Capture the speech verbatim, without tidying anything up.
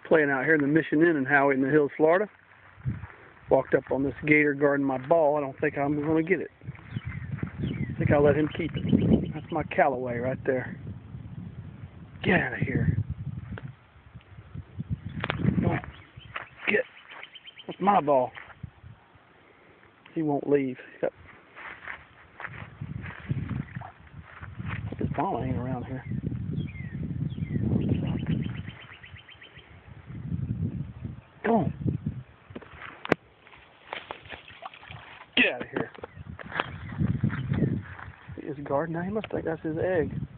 Playing out here in the Mission Inn in Howie in the Hills, Florida. Walked up on this gator guarding my ball. I don't think I'm going to get it. I think I'll let him keep it. That's my Callaway right there. Get out of here. Come on. Get. That's my ball. He won't leave. Yep. His ball ain't around here. Come on. Get out of here. He is guarding now. He must think that's his egg.